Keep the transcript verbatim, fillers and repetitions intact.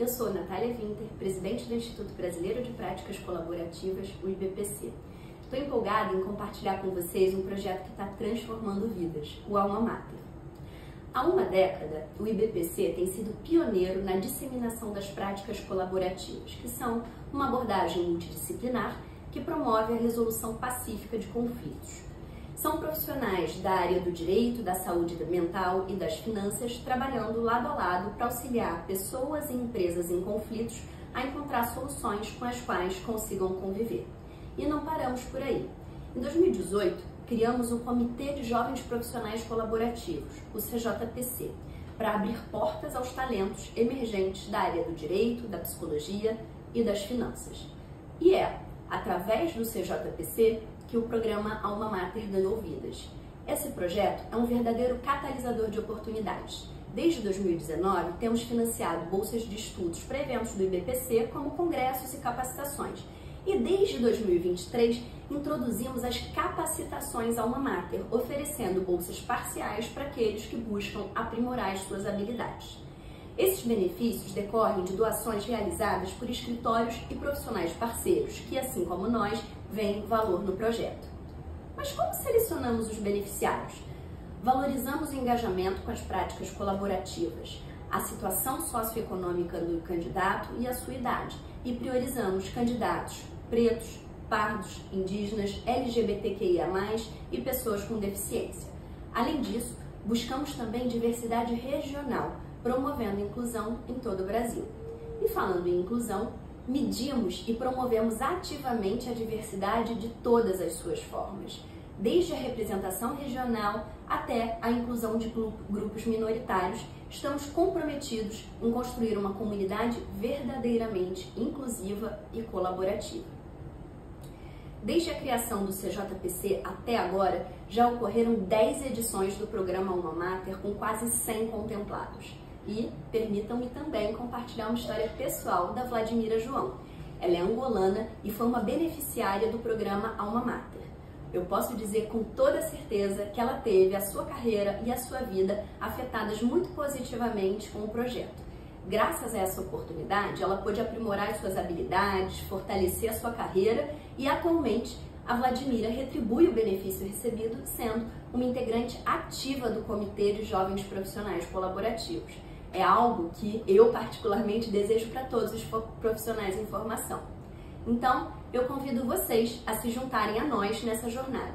eu sou Natália Winter, presidente do Instituto Brasileiro de Práticas Colaborativas, o I B P C. Estou empolgada em compartilhar com vocês um projeto que está transformando vidas, o Alma Mater. Há uma década, o I B P C tem sido pioneiro na disseminação das práticas colaborativas, que são uma abordagem multidisciplinar que promove a resolução pacífica de conflitos. São profissionais da área do direito, da saúde mental e das finanças, trabalhando lado a lado para auxiliar pessoas e empresas em conflitos a encontrar soluções com as quais consigam conviver. E não paramos por aí. Em dois mil e dezoito, criamos o Comitê de Jovens Profissionais Colaborativos, o C J P C, para abrir portas aos talentos emergentes da área do direito, da psicologia e das finanças. E é através do C J P C que o programa Alma Mater ganhou vidas. Esse projeto é um verdadeiro catalisador de oportunidades. Desde dois mil e dezenove, temos financiado bolsas de estudos para eventos do I B P C, como congressos e capacitações. E desde dois mil e vinte e três, introduzimos as capacitações Alma Mater, oferecendo bolsas parciais para aqueles que buscam aprimorar as suas habilidades. Esses benefícios decorrem de doações realizadas por escritórios e profissionais parceiros, que, assim como nós, veem valor no projeto. Mas como selecionamos os beneficiários? Valorizamos o engajamento com as práticas colaborativas, a situação socioeconômica do candidato e a sua idade, e priorizamos candidatos pretos, pardos, indígenas, L G B T Q I A mais, e pessoas com deficiência. Além disso, buscamos também diversidade regional, promovendo inclusão em todo o Brasil. E falando em inclusão, medimos e promovemos ativamente a diversidade de todas as suas formas, desde a representação regional até a inclusão de grupos minoritários. Estamos comprometidos em construir uma comunidade verdadeiramente inclusiva e colaborativa. Desde a criação do C J P C até agora, já ocorreram dez edições do programa Alma Mater, com quase cem contemplados. E permitam-me também compartilhar uma história pessoal da Vladimira João. Ela é angolana e foi uma beneficiária do programa Alma Mater. Eu posso dizer com toda certeza que ela teve a sua carreira e a sua vida afetadas muito positivamente com o projeto. Graças a essa oportunidade, ela pôde aprimorar as suas habilidades, fortalecer a sua carreira e, atualmente, a Vladimira retribui o benefício recebido sendo uma integrante ativa do Comitê de Jovens Profissionais Colaborativos. É algo que eu particularmente desejo para todos os profissionais em formação. Então, eu convido vocês a se juntarem a nós nessa jornada.